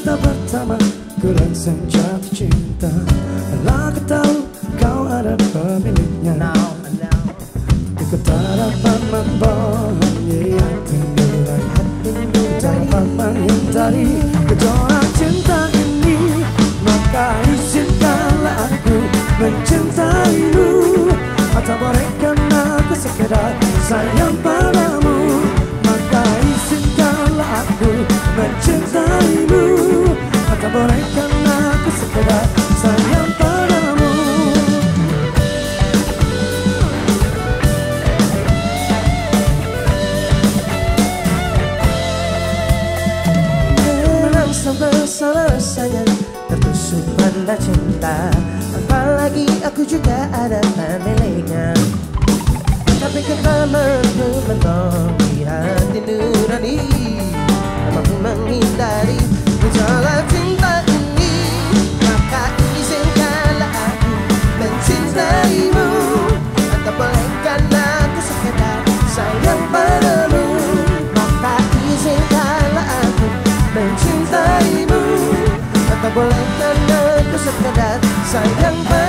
cinta pertama ku langsung jatuh cinta. Lah aku tahu kau ada pemiliknya. Tapi ku tak dapat membohongi hati nurani. Ku tak dapat menghindari gejolak cinta ini. Maka izinkanlah aku mencintaimu. Atau bolehkan aku sekedar sayang padamu. Maka izinkanlah aku mencintaimu. Atau bolehkan aku sekedar sayang padamu. Memang sampai selesainya tertusuk pada cinta. Apalagi aku juga ada pemiliknya. Tapi kita mampu mentopi hati nurani, mampu menghindari gejolak cinta ini. Maka izinkanlah aku mencintaimu. Atau bolehkan aku sekedar sayang padamu. Maka izinkanlah aku mencintaimu. Atau bolehkan aku sekedar sayang padamu.